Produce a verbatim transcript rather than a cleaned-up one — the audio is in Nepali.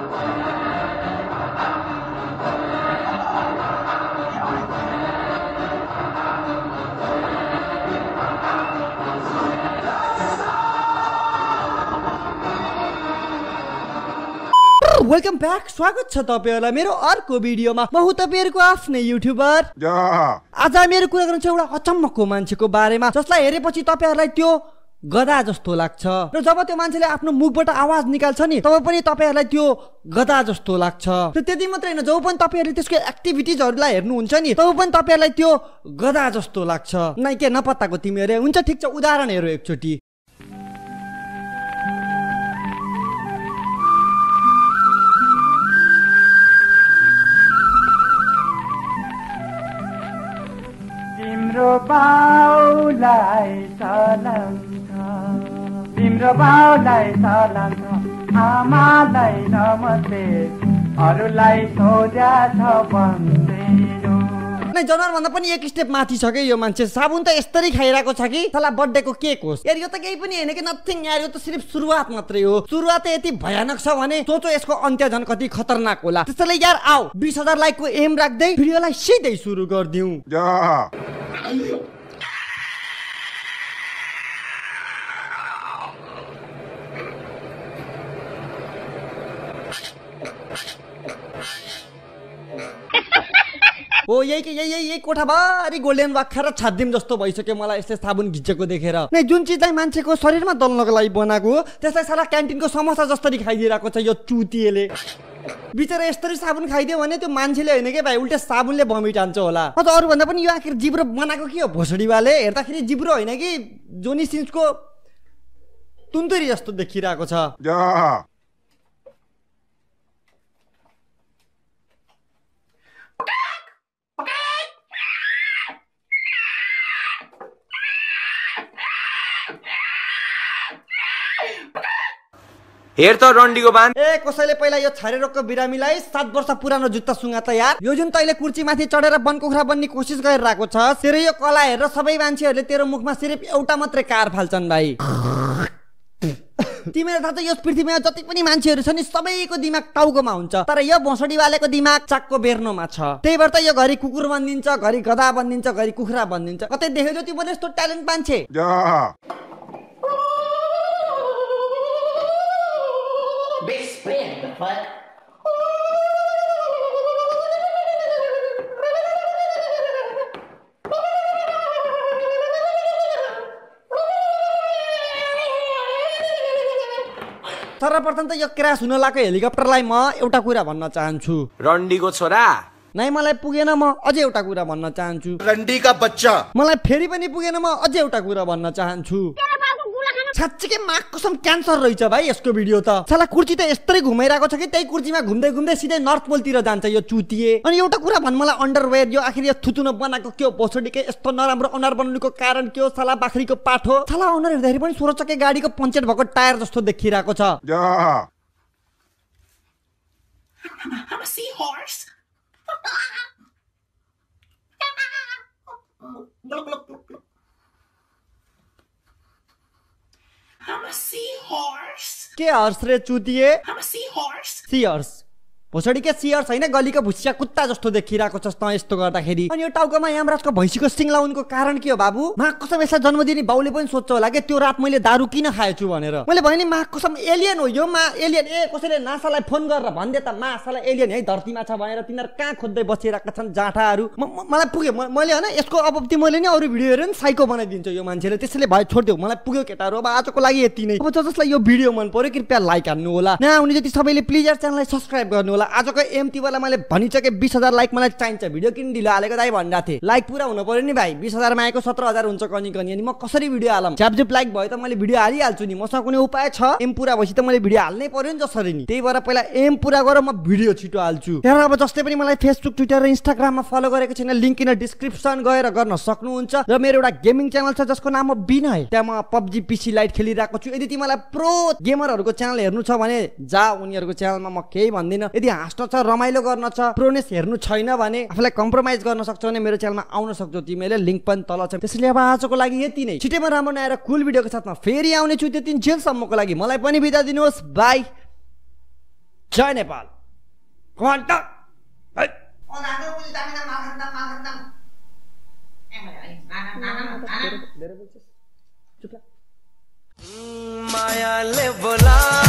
वेलकम ब्याक, स्वागत छ तपाईहरुलाई मेरो अर्को भिडियोमा। म हुँ तपाईहरुको आफ्नै युट्युबर। आज मेरो कुरा गर्नु छ एउटा अचम्मको मान्छेको बारेमा, जसलाई हेरेपछि तपाईहरुलाई त्यो गधा जस्तो लाग्छ र जब त्यो मान्छेले आफ्नो मुखबाट आवाज निकाल्छ नि तब पनि तपाईहरुलाई त्यो गधा जस्तो लाग्छ। र त्यति मात्रै हैन, जब पनि तपाईहरुले त्यसको एक्टिभिटिजहरुलाई हेर्नुहुन्छ नि तब पनि तपाईहरुलाई त्यो गधा जस्तो लाग्छ। नै के नपत्ताको तिमीहरु हुन्छ। ठीक छ, उदाहरण हेरौ एकचोटी। तिम्रो बाउलाई सलाम छ, तिम्रो बाउलाई सलाम छ, आमालाई नमस्ते, अरूलाई सोध्या छ भन्दैनु। नै जनावर भन्दा पनि एक स्टेप माथि छ के यो मान्छे। साबुन त यस्तरी खाइरहेको छ कि साला बर्थडेको केक होस् यार। यो त केही पनि हैन कि, नथिङ यार। यो त सिर्फ सुरुवात मात्रै हो। सुरुवात यति भयानक छ भने सोचो यसको अन्त्य झन् कति खतरनाक होला। त्यसैले यार आओ बीस हजार लाइकको एम राख्दै भिडियोलाई सिधै सुरु गर्दियौ। ओ यही यही यही कोठाभरि गोल्डन बाख्रा र छाद्दिम जस्तो भइसक्यो मलाई यसले साबुन घिचेको देखेर। नै जुन चिजलाई मान्छेको शरीरमा दल्नको लागि बनाएको हो त्यसलाई साला क्यान्टिनको समोसा जस्तरी खाइदिरहेको छ यो चुतिएले। बिचरा यस्तरी साबुन खाइदियो भने त्यो मान्छेले होइन के भाइ, उल्टे साबुनले भमिट हान्छ होला। म त अरू भन्दा पनि यो आखिर जिब्रो बनाएको के हो भोसडीवाले। हेर्दाखेरि जिब्रो होइन कि जोनी सिन्सको तुन्तुरी जस्तो देखिरहेको छ। हेर त रन्डीको बान। ए कसैले पहिला यो छारे रोगको बिरामीलाई सात वर्ष पुरानो जुत्ता सुँगा त यार। यो जुन तैले कुर्सी माथि चढेर बनकुखुरा बन्ने कोसिस गरिरहेको छ, तेरो यो कला हेरेर सबै मान्छेहरूले तेरो मुखमा सिर्फ एउटा मात्रै कार फाल्छन् भाइ। तिमीलाई थाहा छ यस पृथ्वीमा जति पनि मान्छेहरू छ नि सबैको दिमाग टाउकोमा हुन्छ, तर यो भोसडीवालेको दिमाग चाकको बेर्नोमा छ। त्यही भएर त यो घरि कुकुर बनिदिन्छ, घरि गधा बनिदिन्छ, घरि कुखुरा बनिदिन्छ। कतै देखेको तिमीले यस्तो ट्यालेन्ट मान्छे? Best friend, the fuck? सर्वप्रथम त यो क्रास हुन लागेको हेलिकप्टरलाई म एउटा कुरा भन्न चाहन्छु। रन्डीको छोरा नै मलाई पुगेन, म अझै एउटा कुरा भन्न चाहन्छु। रन्डी का बच्चा मलाई फेरि पनि पुगेन, म अझै एउटा कुरा भन्न चाहन्छु। साँच्चीकै माग कसम क्यान्सर रहेछ भाइ यसको भिडियो त। साला कुर्सी त यस्तै घुमाइरहेको छ कि त्यही कुर्सीमा घुम्दै घुम्दै सिधै नर्थ पोलतिर जान्छ यो चुतिए। अनि एउटा कुरा भन् मलाई, अन्डरवेयर यो आखिर यो थुतुन बनाएको के हो भोसडीकै यस्तो नराम्रो अनुहार बनाउनुको कारण के हो? साला बाख्रीको पाठो। साला अनुहार हेर्दाखेरि पनि सोह्र चक्के गाडीको पञ्चर भएको टायर जस्तो देखिरहेको छ। I'm a seahorse. I'm a seahorse. के हर्स रे चुतिए? I'm a seahorse. सियर्स भोसडी के सियर्स होइन, गलीको भुसिया कुत्ता जस्तो देखिरहेको छ त यस्तो गर्दाखेरि। अनि यो टाउकोमा यमराजको भैँसीको सिङ लाउनुको कारण के हो बाबु? माग कसम यसलाई जन्म दिने बाउले पनि सोध्छ होला के त्यो रात मैले दारू किन खाएछु भनेर। मैले भने नि माग कसम एलियन हो यो, मा एलियन। ए कसैले नासालाई फोन गरेर भनिदिए त मासालाई एलियन है धरतीमा छ भनेर। तिनीहरू कहाँ खोज्दै बसिरहेका छन् जाठाहरू। मलाई पुग्यो, मैले होइन यसको अब मैले नि अरू भिडियो हेरेर साइको बनाइदिन्छु यो मान्छेले। त्यसैले भाइ छोडिदेऊ, मलाई पुग्यो केटाहरू। अब आजको लागि यति नै। अब जसलाई यो भिडियो मन पर्यो कृपया लाइक हान्नु होला। नआउने जति सबैले प्लिज यार च्यानललाई सब्स्क्राइब गर्नु होला। आजको एमटी वाला मैले भनिसके बीस हजार लाइक मलाई चाहिन्छ। भिडियो किन ढिलो हालेको दाइ भनिरहेको थिएँ। लाइक पुरा हुनु पर्यो नि भाइ। बीस हजार आएको सत्र हजार हुन्छ कनी कनी। अनि म कसरी भिडियो हालम? झ्यापझुप लाइक भयो त मैले भिडियो हालिहाल्छु नि। मसँग कुनै उपाय छ? एम पुरा भएपछि त मैले भिडियो हाल्नै पर्यो नि जसरी नि। त्यही भएर पहिला एम पुरा गरेर म भिडियो छिटो हाल्छु। त्यहाँ अब जस्तै पनि मलाई फेसबुक ट्विटर र इन्स्टाग्राममा फलो गरेको छैन, लिङ्क इन डिस्क्रिप्सन गएर गर्न सक्नुहुन्छ। र मेरो एउटा गेमिङ च्यानल छ जसको नाम हो विनय। त्यहाँ म पबजी पिसी लाइट खेलिरहेको छु। यदि तिमीलाई प्रो गेमरहरूको च्यानल हेर्नु छ भने जा उनीहरूको च्यानलमा। म केही भन्दिनँ। यदि हाँस्न छ, रमाइलो गर्न छ, प्रोनेस हेर्नु छैन भने, आफूलाई कम्प्रोमाइज गर्न सक्छौ भने मेरो च्यानलमा आउन सक्छौ तिमीले। लिङ्क पनि तल छ। त्यसैले अब आजको लागि यति नै। छिटैमा राम्रो नआएर कुल भिडियोको साथमा फेरि आउने छु। त्यति जेलसम्मको लागि मलाई पनि बिदा दिनुहोस्। बाई। जय नेपाल कमान्ड मायाले बोला